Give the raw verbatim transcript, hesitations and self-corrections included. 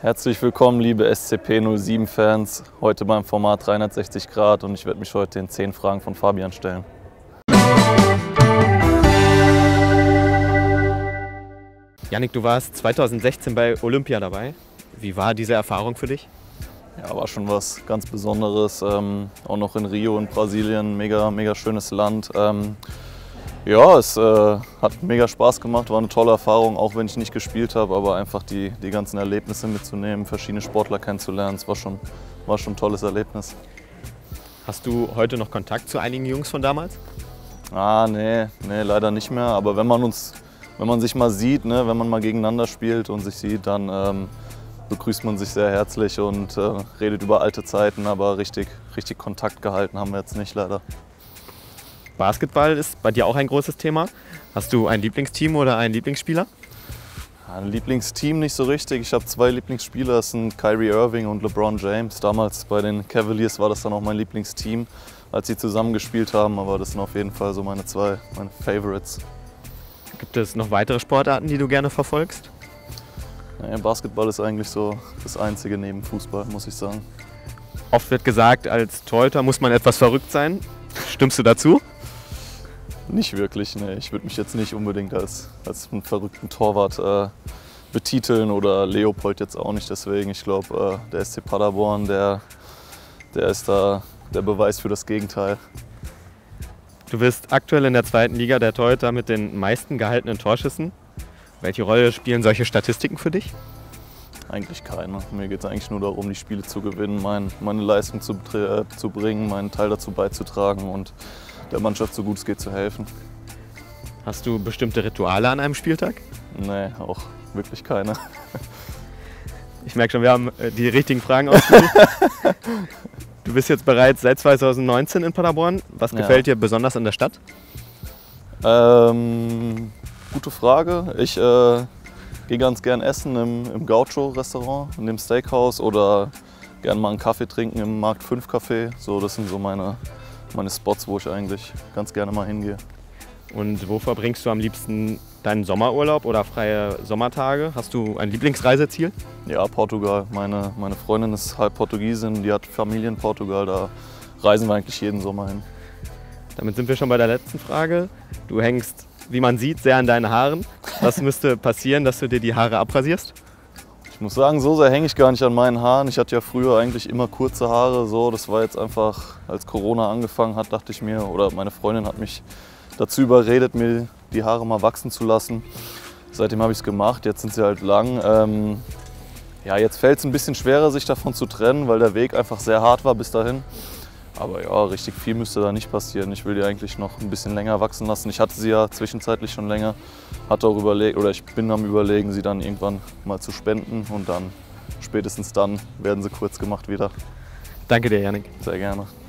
Herzlich willkommen, liebe S C P null sieben Fans, heute beim Format dreihundertsechzig Grad und ich werde mich heute den zehn Fragen von Fabian stellen. Yannick, du warst zweitausendsechzehn bei Olympia dabei. Wie war diese Erfahrung für dich? Ja, war schon was ganz Besonderes, ähm, auch noch in Rio in Brasilien, mega, mega schönes Land. Ähm, Ja, es äh, hat mega Spaß gemacht, war eine tolle Erfahrung, auch wenn ich nicht gespielt habe, aber einfach die, die ganzen Erlebnisse mitzunehmen, verschiedene Sportler kennenzulernen, es war schon, war schon ein tolles Erlebnis. Hast du heute noch Kontakt zu einigen Jungs von damals? Ah, nee, nee, leider nicht mehr, aber wenn man uns, wenn man sich mal sieht, ne, wenn man mal gegeneinander spielt und sich sieht, dann ähm, begrüßt man sich sehr herzlich und äh, redet über alte Zeiten, aber richtig, richtig Kontakt gehalten haben wir jetzt nicht, leider. Basketball ist bei dir auch ein großes Thema. Hast du ein Lieblingsteam oder einen Lieblingsspieler? Ein Lieblingsteam nicht so richtig. Ich habe zwei Lieblingsspieler, das sind Kyrie Irving und LeBron James. Damals bei den Cavaliers war das dann auch mein Lieblingsteam, als sie zusammen gespielt haben. Aber das sind auf jeden Fall so meine zwei, meine Favorites. Gibt es noch weitere Sportarten, die du gerne verfolgst? Ja, Basketball ist eigentlich so das Einzige neben Fußball, muss ich sagen. Oft wird gesagt, als Torhüter muss man etwas verrückt sein. Stimmst du dazu? Nicht wirklich, ne. Ich würde mich jetzt nicht unbedingt als, als einen verrückten Torwart äh, betiteln oder Leopold jetzt auch nicht. Deswegen, ich glaube, äh, der S C Paderborn, der, der ist da der Beweis für das Gegenteil. Du bist aktuell in der zweiten Liga der Torhüter mit den meisten gehaltenen Torschüssen. Welche Rolle spielen solche Statistiken für dich? Eigentlich keine. Mir geht es eigentlich nur darum, die Spiele zu gewinnen, mein, meine Leistung zu, äh, zu bringen, meinen Teil dazu beizutragen und der Mannschaft so gut es geht zu helfen. Hast du bestimmte Rituale an einem Spieltag? Nee, auch wirklich keine. Ich merke schon, wir haben die richtigen Fragen ausgesucht. Du bist jetzt bereits seit zweitausendneunzehn in Paderborn. Was gefällt ja. dir besonders an der Stadt? Ähm, gute Frage. Ich äh, gehe ganz gern essen im, im Gaucho-Restaurant, in dem Steakhouse oder gern mal einen Kaffee trinken im Markt fünf Café. So, das sind so meine, meine Spots, wo ich eigentlich ganz gerne mal hingehe. Und wo verbringst du am liebsten deinen Sommerurlaub oder freie Sommertage? Hast du ein Lieblingsreiseziel? Ja, Portugal. Meine, meine Freundin ist halb Portugiesin, die hat Familie in Portugal, da reisen wir eigentlich jeden Sommer hin. Damit sind wir schon bei der letzten Frage. Du hängst, wie man sieht, sehr an deinen Haaren. Was müsste passieren, dass du dir die Haare abrasierst? Ich muss sagen, so sehr hänge ich gar nicht an meinen Haaren. Ich hatte ja früher eigentlich immer kurze Haare. So, das war jetzt einfach, als Corona angefangen hat, dachte ich mir, oder meine Freundin hat mich dazu überredet, mir die Haare mal wachsen zu lassen. Seitdem habe ich es gemacht, jetzt sind sie halt lang. Ähm, ja, jetzt fällt es ein bisschen schwerer, sich davon zu trennen, weil der Weg einfach sehr hart war bis dahin. Aber ja, richtig viel müsste da nicht passieren. Ich will die eigentlich noch ein bisschen länger wachsen lassen. Ich hatte sie ja zwischenzeitlich schon länger, hatte auch überlegt, oder ich bin am Überlegen, sie dann irgendwann mal zu spenden und dann, spätestens dann, werden sie kurz gemacht wieder. Danke dir, Yannick. Sehr gerne.